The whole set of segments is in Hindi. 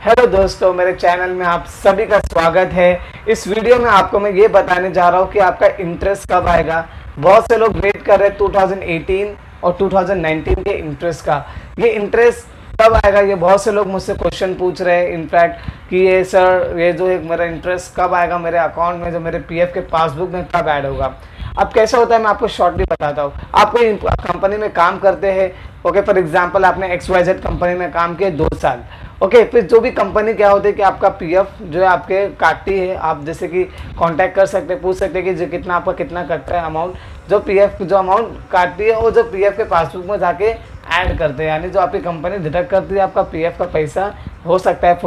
हेलो दोस्तों, मेरे चैनल में आप सभी का स्वागत है। इस वीडियो में आपको मैं ये बताने जा रहा हूँ कि आपका इंटरेस्ट कब आएगा। बहुत से लोग वेट कर रहे हैं 2018 और 2019 के इंटरेस्ट का। ये इंटरेस्ट कब आएगा, ये बहुत से लोग मुझसे क्वेश्चन पूछ रहे हैं इनफैक्ट कि ये सर ये जो एक मेरा इंटरेस्ट कब आएगा मेरे अकाउंट में, जो मेरे पीएफ के पासबुक में कब ऐड होगा। अब कैसा होता है मैं आपको शॉर्टली बताता हूँ। आप कोई कंपनी में काम करते हैं, ओके, फॉर एग्जांपल आपने XYZ कंपनी में काम किया 2 साल, ओके, फिर जो भी कंपनी क्या होती है कि आपका पीएफ जो है आपके काटती है। आप जैसे कि कांटेक्ट कर सकते हैं, पूछ सकते हैं कि जो कितना आपका कितना कटता है अमाउंट, जो पीएफ जो अमाउंट काटती है वो जो पीएफ के पासबुक में जाके ऐड करते हैं, यानी जो आपकी कंपनी डिडक्ट करती है आपका पीएफ का पैसा। हो सकता है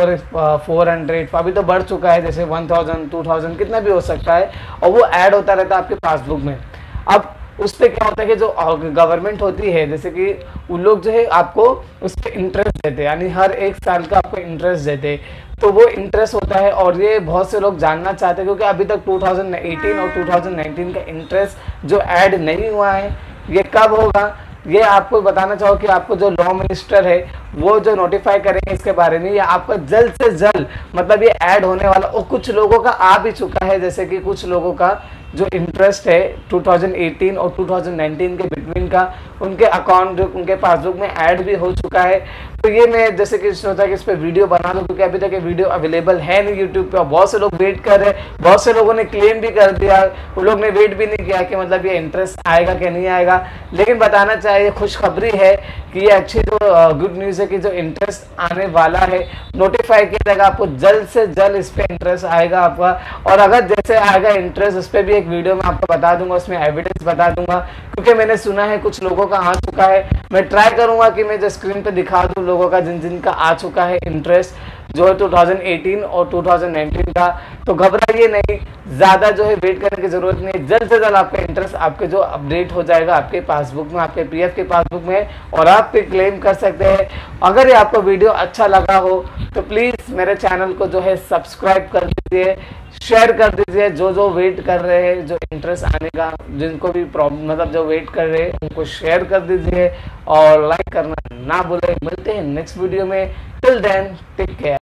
400, अभी तो बढ़ चुका है, जैसे 1000 2000 कितना भी हो सकता है, और वो ऐड होता रहता है आपके पासबुक में। अब उस पर क्या होता है कि जो गवर्नमेंट होती है, जैसे कि उन लोग जो है आपको उस पर इंटरेस्ट देते हैं, यानी हर 1 साल का आपको इंटरेस्ट देते हैं। तो वो इंटरेस्ट होता है और ये बहुत से लोग जानना चाहते हैं क्योंकि अभी तक 2018 और 2019 का इंटरेस्ट जो ऐड नहीं हुआ है, ये कब होगा ये आपको बताना चाहो कि आपको जो लॉ मिनिस्टर है वो जो नोटिफाई करेंगे इसके बारे में, या आपका जल्द से जल्द मतलब ये ऐड होने वाला। और कुछ लोगों का आ भी चुका है, जैसे कि कुछ लोगों का जो इंटरेस्ट है 2018 और 2019 के बिटवीन का, उनके अकाउंट जो उनके पासबुक में ऐड भी हो चुका है। तो ये मैं जैसे कि सोचा कि इस पर वीडियो बना दूं क्योंकि अभी तक ये वीडियो अवेलेबल है नहीं यूट्यूब पे, और बहुत से लोग वेट कर रहे हैं। बहुत से लोगों ने क्लेम भी कर दिया, उन लोग ने वेट भी नहीं किया कि मतलब ये इंटरेस्ट आएगा कि नहीं आएगा। लेकिन बताना चाहिए, खुशखबरी है कि ये अच्छी जो गुड न्यूज़ है कि जो इंटरेस्ट आने वाला है, नोटिफाई किया जाएगा आपको, जल्द से जल्द इस पर इंटरेस्ट आएगा आपका। और अगर जैसे आएगा इंटरेस्ट, उस पर भी एक वीडियो में आपको बता दूंगा, उसमें एविडेंस बता दूंगा, क्योंकि मैंने सुना है कुछ लोगों का आ चुका है। मैं ट्राई करूंगा कि मैं जो स्क्रीन पे दिखा दूं लोगों का जिन का आ चुका है इंटरेस्ट जो है 2018 और 2019 का। तो घबराइए नहीं, ज़्यादा जो है वेट करने की जरूरत नहीं, जल्द से जल्द आपका इंटरेस्ट आपके जो अपडेट हो जाएगा आपके पासबुक में, आपके पीएफ के पासबुक में, और आप पे क्लेम कर सकते हैं। अगर ये आपको वीडियो अच्छा लगा हो तो प्लीज़ मेरे चैनल को जो है सब्सक्राइब कर दीजिए, शेयर कर दीजिए। जो वेट कर रहे हैं जो इंटरेस्ट आने का, जिनको भी प्रॉब्लम मतलब जो वेट कर रहे हैं उनको शेयर कर दीजिए और लाइक करना ना भूलें। मिलते हैं नेक्स्ट वीडियो में, टिल देन टेक केयर।